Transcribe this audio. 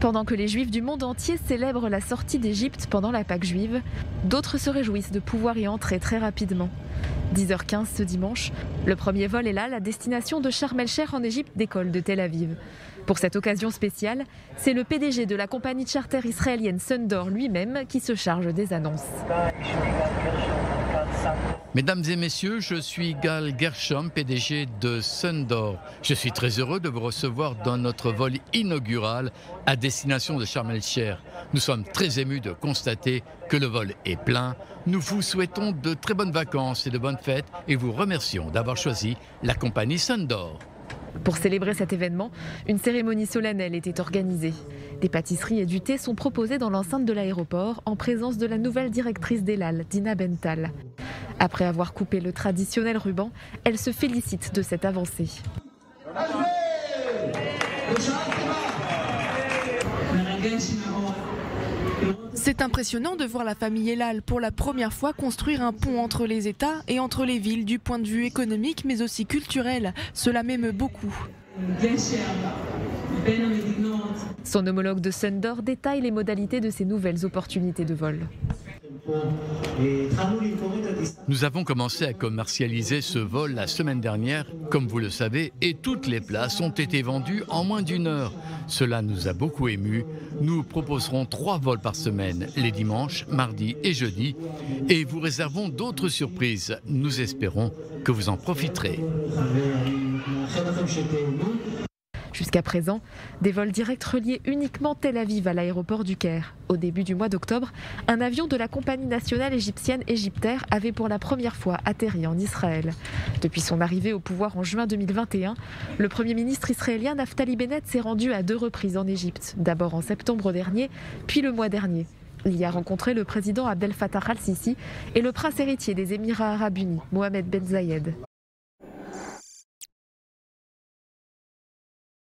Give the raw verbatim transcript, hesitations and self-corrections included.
Pendant que les Juifs du monde entier célèbrent la sortie d'Égypte pendant la Pâque juive, d'autres se réjouissent de pouvoir y entrer très rapidement. dix heures quinze ce dimanche, le premier vol est là, la destination de Sharm el-Sheikh en Égypte décolle de Tel Aviv. Pour cette occasion spéciale, c'est le P D G de la compagnie de charter israélienne Sundor lui-même qui se charge des annonces. Mesdames et messieurs, je suis Gal Gershom, P D G de Sundor. Je suis très heureux de vous recevoir dans notre vol inaugural à destination de Sharm el-Sheikh. Nous sommes très émus de constater que le vol est plein. Nous vous souhaitons de très bonnes vacances et de bonnes fêtes et vous remercions d'avoir choisi la compagnie Sundor. Pour célébrer cet événement, une cérémonie solennelle était organisée. Des pâtisseries et du thé sont proposés dans l'enceinte de l'aéroport en présence de la nouvelle directrice d'El Al, Dina Bental. Après avoir coupé le traditionnel ruban, elle se félicite de cette avancée. C'est impressionnant de voir la famille El Al pour la première fois construire un pont entre les États et entre les villes du point de vue économique mais aussi culturel. Cela m'émeut beaucoup. Son homologue de Sundor détaille les modalités de ces nouvelles opportunités de vol. Nous avons commencé à commercialiser ce vol la semaine dernière, comme vous le savez, et toutes les places ont été vendues en moins d'une heure. Cela nous a beaucoup émus. Nous proposerons trois vols par semaine, les dimanches, mardis et jeudis, et vous réservons d'autres surprises. Nous espérons que vous en profiterez. Jusqu'à présent, des vols directs reliaient uniquement Tel Aviv à l'aéroport du Caire. Au début du mois d'octobre, un avion de la compagnie nationale égyptienne Egyptair avait pour la première fois atterri en Israël. Depuis son arrivée au pouvoir en juin deux mille vingt et un, le Premier ministre israélien Naftali Bennett s'est rendu à deux reprises en Égypte, d'abord en septembre dernier, puis le mois dernier. Il y a rencontré le président Abdel Fattah al-Sisi et le prince héritier des Émirats arabes unis, Mohamed Ben Zayed.